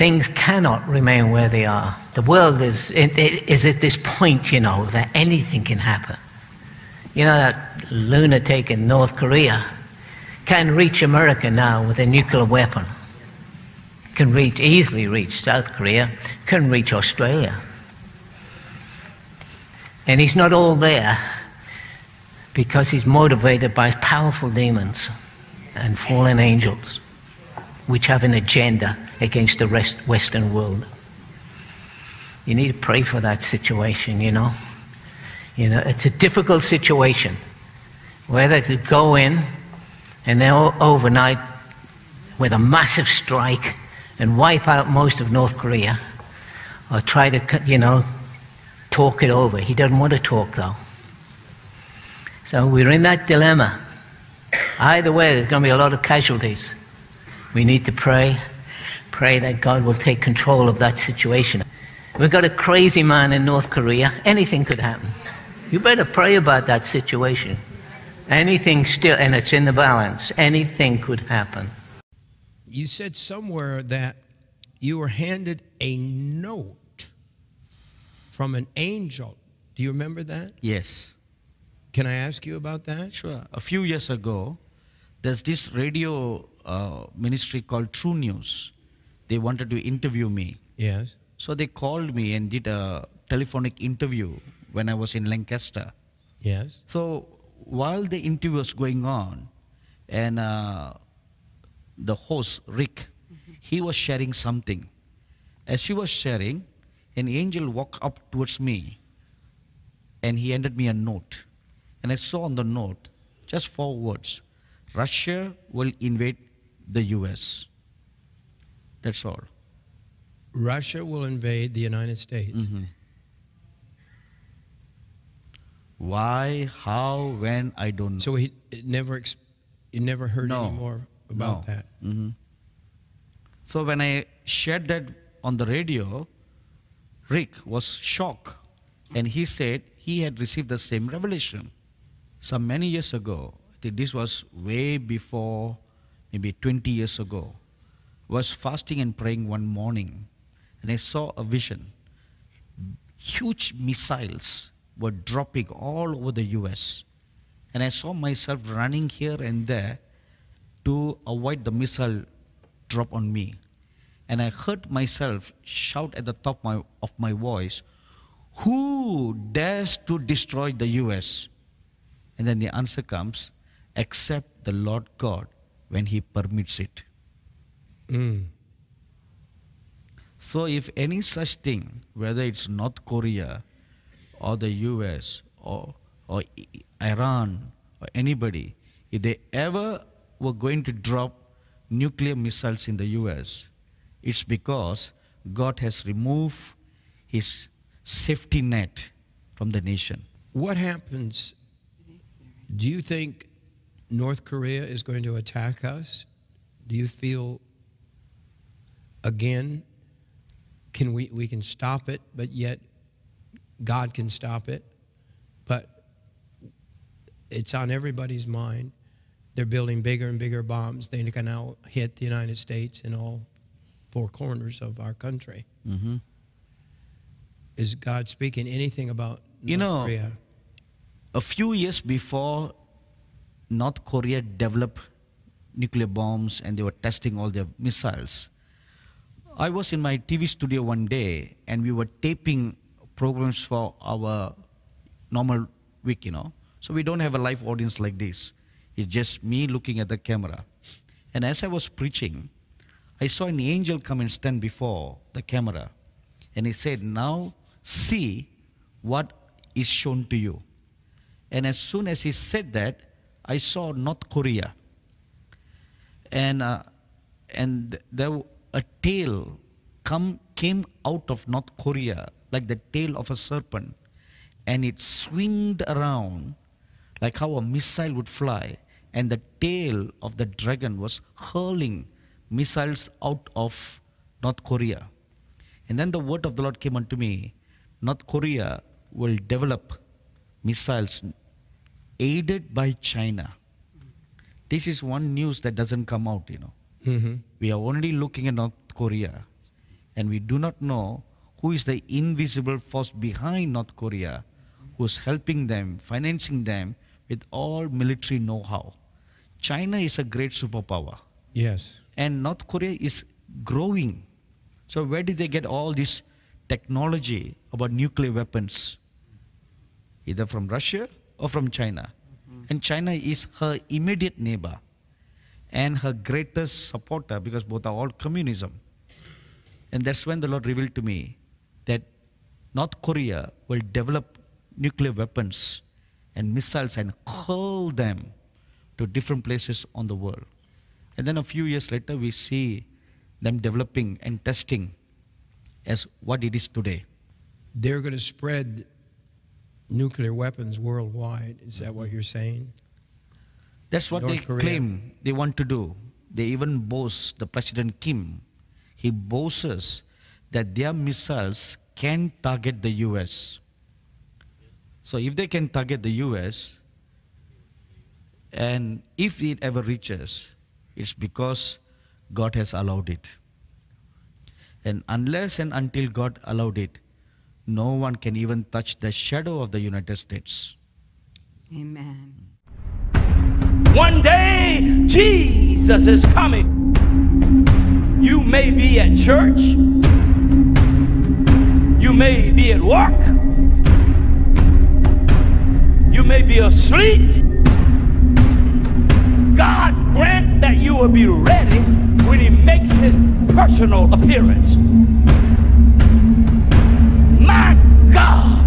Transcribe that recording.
things cannot remain where they are. The world is at this point, that anything can happen. That lunatic in North Korea can reach America now with a nuclear weapon. Can easily reach South Korea, can reach Australia. And he's not all there because he's motivated by powerful demons and fallen angels, which have an agenda against the Western world. You need to pray for that situation, It's a difficult situation, whether to go in and then overnight with a massive strike and wipe out most of North Korea, or try to, talk it over. He doesn't want to talk, though. So we're in that dilemma. Either way, there's going to be a lot of casualties. We need to pray that God will take control of that situation. We've got a crazy man in North Korea. Anything could happen. You better pray about that situation. Anything still, and it's in the balance. Anything could happen. You said somewhere that you were handed a note from an angel. Do you remember that? Yes. Can I ask you about that? Sure. A few years ago, there's this radio ministry called True News. They wanted to interview me. Yes. So they called me and did a telephonic interview when I was in Lancaster. Yes. So while the interview was going on, and the host, Rick, he was sharing something. As he was sharing, an angel walked up towards me, and he handed me a note. And I saw on the note just 4 words: Russia will invade the US. That's all. Russia will invade the United States. Mm-hmm. Why, how, when, I don't know. So you never heard any more about that? Mm-hmm. So when I shared that on the radio, Rick was shocked. And he said he had received the same revelation. Some many years ago, I think this was way before, maybe 20 years ago, was fasting and praying one morning, and I saw a vision. Huge missiles were dropping all over the US, and I saw myself running here and there to avoid the missile drop on me. And I heard myself shout at the top of my voice, "Who dares to destroy the US?" And then the answer comes, "Except the Lord God when He permits it." So if any such thing, whether it's North Korea or the US or Iran or anybody, if they ever were going to drop nuclear missiles in the US, it's because God has removed His safety net from the nation. What happens? Do you think North Korea is going to attack us? Do you feel, again, we can stop it, but yet God can stop it? But it's on everybody's mind. They're building bigger and bigger bombs. They can now hit the United States in all 4 corners of our country. Mm-hmm. Is God speaking anything about North Korea? A few years before North Korea developed nuclear bombs and they were testing all their missiles, I was in my TV studio one day and we were taping programs for our normal week, So we don't have a live audience like this. It's just me looking at the camera. And as I was preaching, I saw an angel come and stand before the camera. And he said, "Now see what is shown to you." And as soon as he said that, I saw North Korea. And there a tail came out of North Korea like the tail of a serpent. And it swinged around like how a missile would fly. And the tail of the dragon was hurling missiles out of North Korea. And then the word of the Lord came unto me: North Korea will develop missiles aided by China. This is one news that doesn't come out, Mm-hmm. We are only looking at North Korea. And we do not know who is the invisible force behind North Korea, who is helping them, financing them with all military know-how. China is a great superpower. Yes. And North Korea is growing. So where did they get all this technology about nuclear weapons? Either from Russia or from China. And China is her immediate neighbor and her greatest supporter, because both are all communism. And that's when the Lord revealed to me that North Korea will develop nuclear weapons and missiles and hurl them to different places on the world. And then a few years later, we see them developing and testing as what it is today. They're going to spread nuclear weapons worldwide. Is that what you're saying? That's what North they Korea. claim they want to do. They even boast, the President Kim, he boasts that their missiles can target the US. So if they can target the US, and if it ever reaches, it's because God has allowed it. And unless and until God allowed it, no one can even touch the shadow of the United States. Amen. One day, Jesus is coming. You may be at church. You may be at work. You may be asleep. God grant that you will be ready when He makes His personal appearance. My God.